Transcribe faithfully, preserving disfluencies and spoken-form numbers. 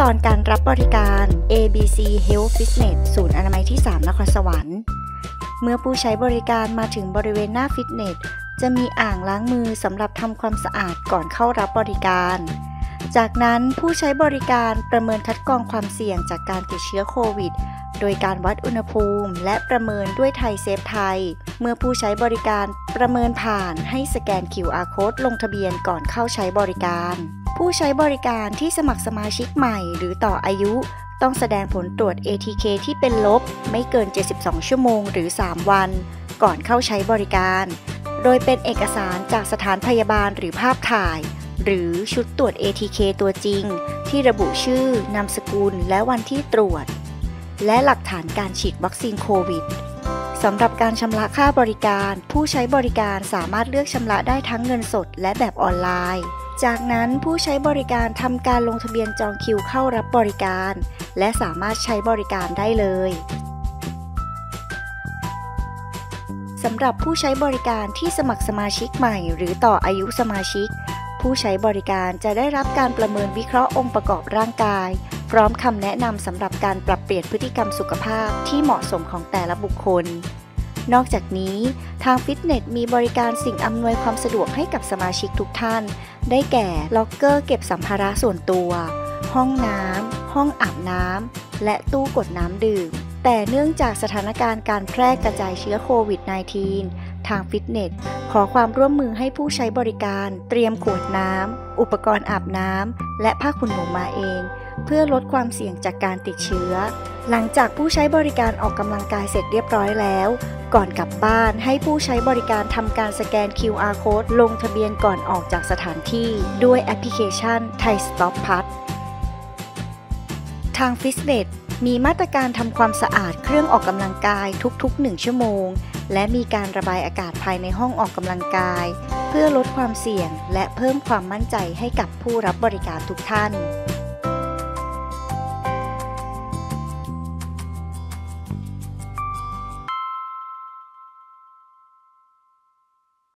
ตอนการรับบริการ เอ บี ซี Health Fitness ศูนย์อนามัยที่ สาม นครสวรรค์เมื่อผู้ใช้บริการมาถึงบริเวณหน้าฟิตเนสจะมีอ่างล้างมือสำหรับทำความสะอาดก่อนเข้ารับบริการจากนั้นผู้ใช้บริการประเมินคัดกรองความเสี่ยงจากการติดเชื้อโควิดโดยการวัดอุณหภูมิและประเมินด้วยไทยเซฟไทยเมื่อผู้ใช้บริการประเมินผ่านให้สแกน คิว อาร์ Code ลงทะเบียนก่อนเข้าใช้บริการผู้ใช้บริการที่สมัครสมาชิกใหม่หรือต่ออายุต้องแสดงผลตรวจ เอ ที เค ที่เป็นลบไม่เกินเจ็ดสิบสองชั่วโมงหรือสามวันก่อนเข้าใช้บริการโดยเป็นเอกสารจากสถานพยาบาลหรือภาพถ่ายหรือชุดตรวจ เอ ที เค ตัวจริงที่ระบุชื่อนามสกุลและวันที่ตรวจและหลักฐานการฉีดวัคซีนโควิดสำหรับการชำระค่าบริการผู้ใช้บริการสามารถเลือกชำระได้ทั้งเงินสดและแบบออนไลน์จากนั้นผู้ใช้บริการทำการลงทะเบียนจองคิวเข้ารับบริการและสามารถใช้บริการได้เลยสำหรับผู้ใช้บริการที่สมัครสมาชิกใหม่หรือต่ออายุสมาชิกผู้ใช้บริการจะได้รับการประเมินวิเคราะห์องค์ประกอบร่างกายพร้อมคำแนะนำสำหรับการปรับเปลี่ยนพฤติกรรมสุขภาพที่เหมาะสมของแต่ละบุคคลนอกจากนี้ทางฟิตเนสมีบริการสิ่งอำนวยความสะดวกให้กับสมาชิกทุกท่านได้แก่ล็อกเกอร์เก็บสัมภาระส่วนตัวห้องน้ำห้องอาบน้ำและตู้กดน้ำดื่มแต่เนื่องจากสถานการณ์การแพร่กระจายเชื้อโควิด สิบเก้า ทางฟิตเนสขอความร่วมมือให้ผู้ใช้บริการเตรียมขวดน้ำอุปกรณ์อาบน้ำและผ้าขนหนูมาเองเพื่อลดความเสี่ยงจากการติดเชื้อหลังจากผู้ใช้บริการออกกำลังกายเสร็จเรียบร้อยแล้วก่อนกลับบ้านให้ผู้ใช้บริการทำการสแกน คิว อาร์ Code ลงทะเบียนก่อนออกจากสถานที่ด้วยแอปพลิเคชัน Thai Stop Pass ทางฟิตเนสมีมาตรการทำความสะอาดเครื่องออกกำลังกายทุกๆหนึ่งชั่วโมงและมีการระบายอากาศภายในห้องออกกำลังกายเพื่อลดความเสี่ยงและเพิ่มความมั่นใจให้กับผู้รับบริการทุกท่าน